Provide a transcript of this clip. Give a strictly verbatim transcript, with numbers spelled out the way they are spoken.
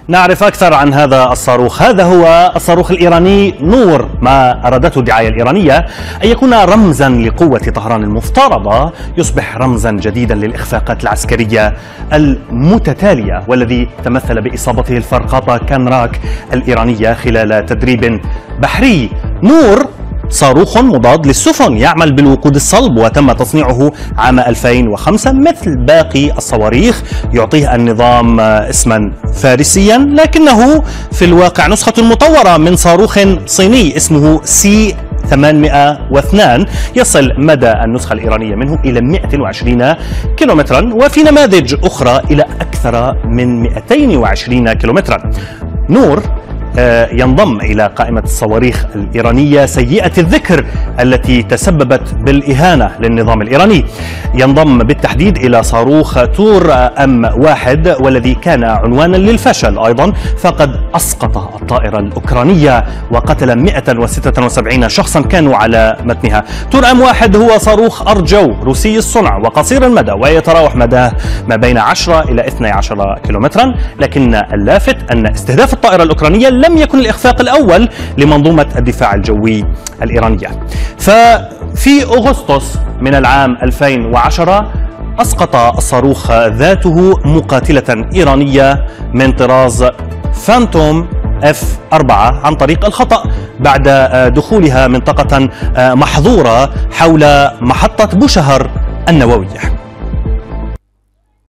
نعرف أكثر عن هذا الصاروخ. هذا هو الصاروخ الإيراني نور. ما أرادته الدعاية الإيرانية أن يكون رمزا لقوة طهران المفترضة، يصبح رمزا جديدا للإخفاقات العسكرية المتتالية، والذي تمثل بإصابته الفرقاطة كانراك الإيرانية خلال تدريب بحري. نور صاروخ مضاد للسفن يعمل بالوقود الصلب، وتم تصنيعه عام ألفين وخمسة. مثل باقي الصواريخ يعطيه النظام اسما فارسيا، لكنه في الواقع نسخة مطورة من صاروخ صيني اسمه سي ثمانمئة واثنين، يصل مدى النسخة الإيرانية منه إلى مئة وعشرين كيلومترا، وفي نماذج أخرى إلى أكثر من مئتين وعشرين كيلومترا. نور ينضم إلى قائمة الصواريخ الإيرانية سيئة الذكر التي تسببت بالإهانة للنظام الإيراني. ينضم بالتحديد إلى صاروخ تور أم واحد، والذي كان عنوانا للفشل أيضا، فقد أسقط الطائرة الأوكرانية وقتل مئة وستة وسبعين شخصا كانوا على متنها. تور أم واحد هو صاروخ أرجو روسي الصنع وقصير المدى، ويتراوح مداه ما بين عشرة إلى اثني عشر كيلومترا، لكن اللافت أن استهداف الطائرة الأوكرانية لم يكن الإخفاق الأول لمنظومة الدفاع الجوي الإيرانية. ففي أغسطس من العام ألفين وعشرة أسقط الصاروخ ذاته مقاتلة إيرانية من طراز فانتوم اف أربعة عن طريق الخطأ بعد دخولها منطقة محظورة حول محطة بوشهر النووية.